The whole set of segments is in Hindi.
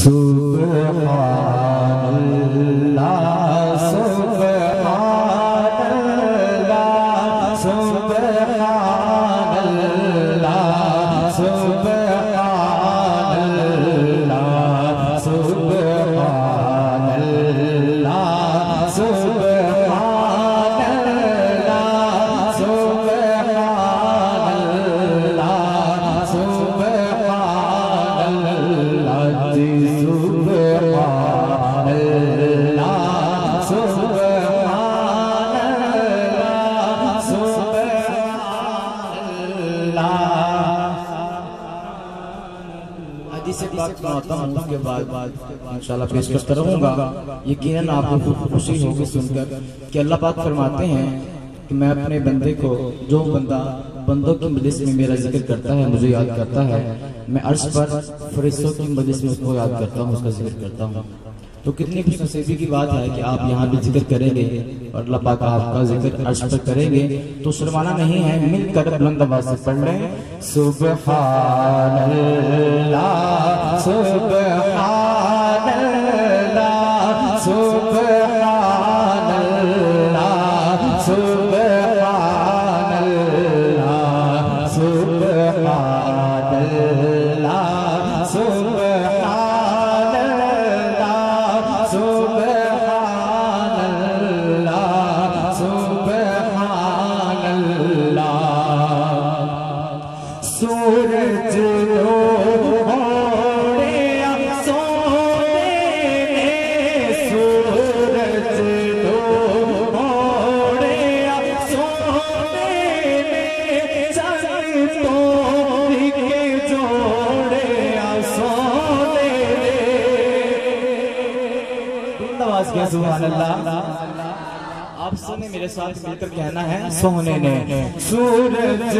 सुब्हानल्लाह सुब्हानल्लाह सुब्हानल्लाह सुब्हानल्लाह सुब्हानल्लाह सुब्हानल्लाह सुब्हानल्लाह सुब्हानल्लाह जी के बाद इंशाल्लाह पेश करता रहूंगा। यकीनन आपको खुशी होगी सुनकर कि अल्लाह पाक फरमाते हैं कि मैं अपने बंदे को, जो बंदा बंदों की मजलिस में मेरा जिक्र करता है, मुझे याद करता है, मैं अर्श पर फरिश्तों की मजलिस में उसको याद करता हूँ, उसका जिक्र करता हूँ। तो कितनी खुशनसीबी की बात है कि आप यहाँ भी जिक्र करेंगे और अल्लाह पाक आपका जिक्र अर्श पर करेंगे, तो शर्माना नहीं है, मिलकर बुलंद आवाज से पढ़ लें सुब्हानल्लाह सुब्हानल्लाह सुब्हानल्लाह सुब्हानल्लाह सुब्हानल्लाह सुब्हानल्लाह सुब्हानल्लाह सुब्हानल्लाह। सूरज सुभान अल्लाह। आप सुने, मेरे साथ मिलकर कहना है सोने ने सूरज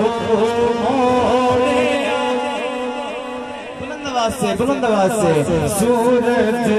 बुलंद आवाज से, बुलंद आवाज से सूरज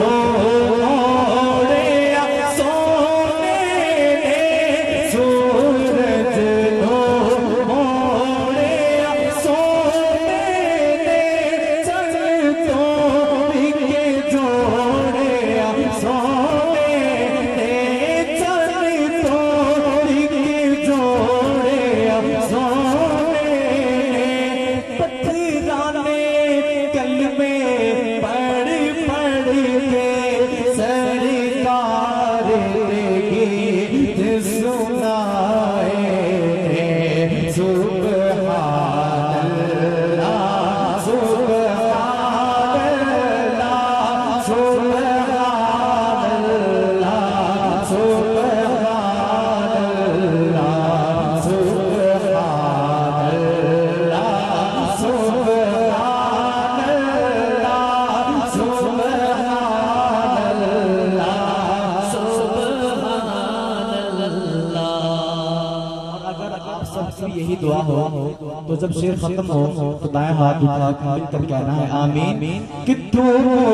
यही दुआ हो तो जब शेर खत्म हो तो दाएं हाथ उठा मिलकर कहना है आमीन। कि तू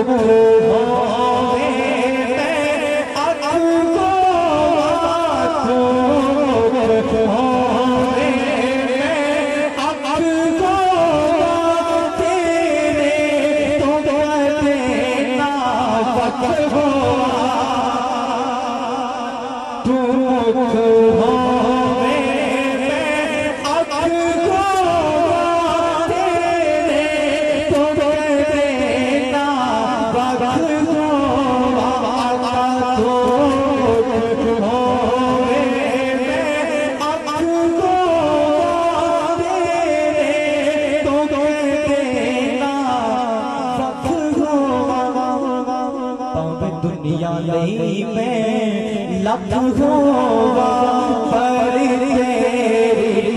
दुनिया नहीं में लख होगा पर तेरी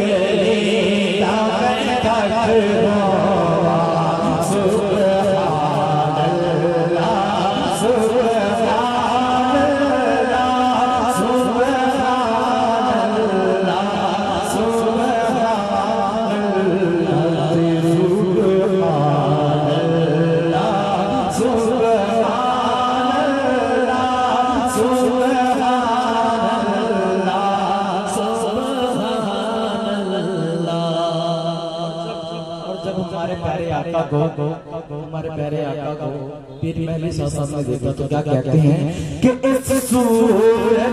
प्यारे आका को पीर महली साहब ने देखा तो क्या कहते हैं कि इस सूरत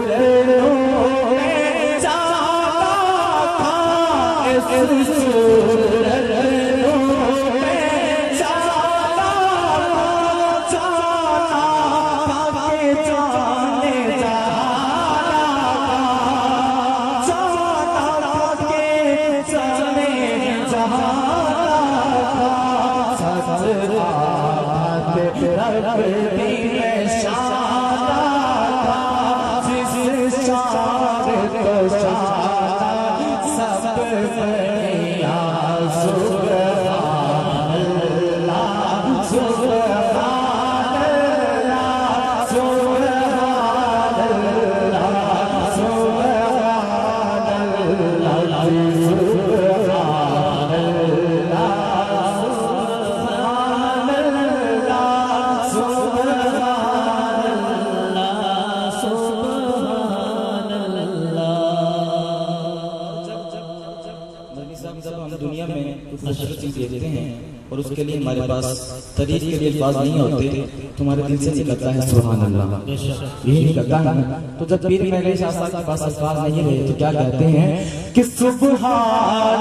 देते हैं और उसके लिए हमारे पास तरीक के लिए अल्फाज नहीं होते, तुम्हारे दिल से निकलता है सुभान अल्लाह, यही निकलता है। तो जब पीर महली साहब के पास अल्फाज नहीं रहे तो क्या कहते हैं कि सुभान